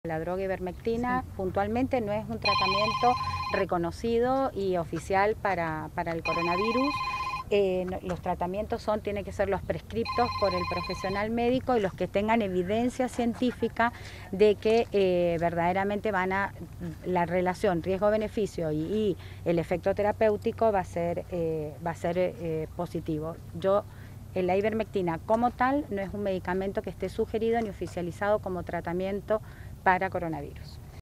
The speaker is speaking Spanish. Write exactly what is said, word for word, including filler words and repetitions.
La droga ivermectina Sí. puntualmente no es un tratamiento reconocido y oficial para, para el coronavirus. Eh, no, los tratamientos son, tienen que ser los prescriptos por el profesional médico y los que tengan evidencia científica de que eh, verdaderamente van a, la relación riesgo-beneficio y, y el efecto terapéutico va a ser, eh, va a ser eh, positivo. Yo, la ivermectina como tal no es un medicamento que esté sugerido ni oficializado como tratamiento para coronavirus.